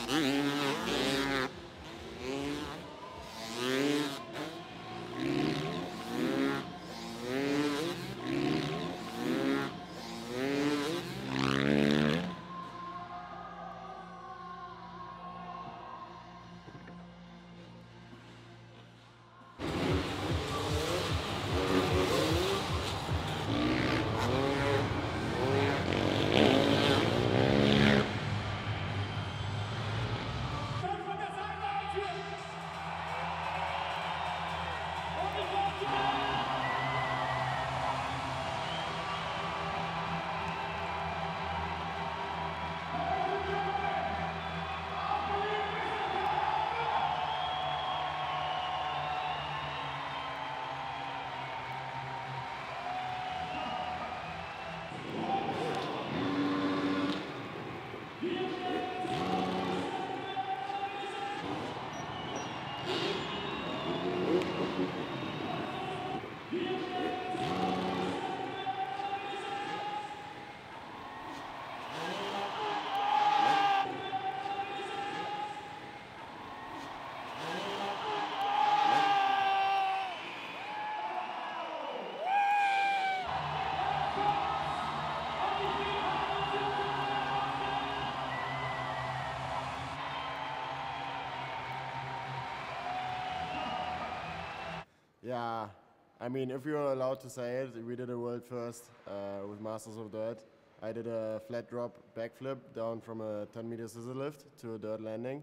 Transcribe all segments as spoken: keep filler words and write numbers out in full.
Yeah, I mean, if you're allowed to say it, we did a world first uh, with Masters of Dirt. I did a flat drop backflip down from a ten meter scissor lift to a dirt landing.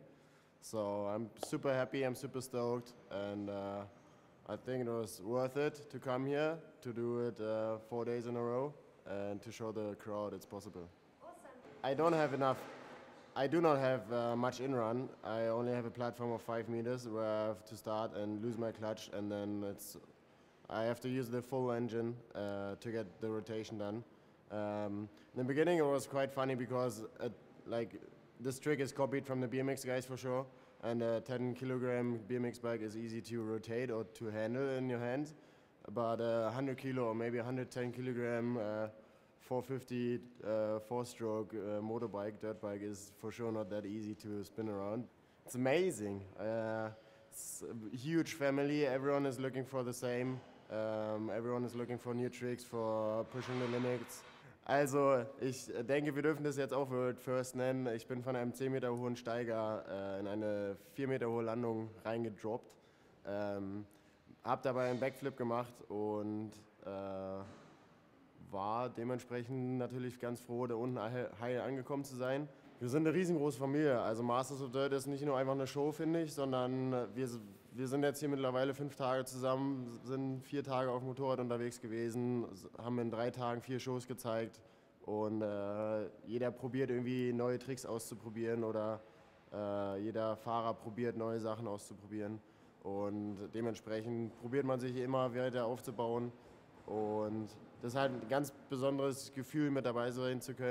So I'm super happy, I'm super stoked, and uh, I think it was worth it to come here, to do it uh, four days in a row, and to show the crowd it's possible. Awesome. I don't have enough. I do not have uh, much in-run. I only have a platform of five meters where I have to start and lose my clutch, and then it's I have to use the full engine uh, to get the rotation done. Um, in the beginning, it was quite funny because it, like this trick is copied from the B M X guys for sure, and a ten kilogram B M X bike is easy to rotate or to handle in your hands, but a one hundred kilo or maybe one hundred ten kilogram. Uh, four fifty uh, four-stroke uh, motorbike, dirt bike is for sure not that easy to spin around. It's amazing. Uh, it's a huge family. Everyone is looking for the same. Um, everyone is looking for new tricks, for pushing the limits. Also, ich denke, wir dürfen das jetzt auch World First nennen. Ich bin von einem zehn Meter hohen Steiger äh, in eine vier Meter hohe Landung reingedroppt. Ähm, hab dabei einen Backflip gemacht und äh, war dementsprechend natürlich ganz froh, da unten heil angekommen zu sein. Wir sind eine riesengroße Familie, also Masters of Dirt ist nicht nur einfach eine Show, finde ich, sondern wir, wir sind jetzt hier mittlerweile fünf Tage zusammen, sind vier Tage auf dem Motorrad unterwegs gewesen, haben in drei Tagen vier Shows gezeigt und äh, jeder probiert irgendwie neue Tricks auszuprobieren oder äh, jeder Fahrer probiert neue Sachen auszuprobieren und dementsprechend probiert man sich immer weiter aufzubauen. Und das ist halt ein ganz besonderes Gefühl, mit dabei sein zu können.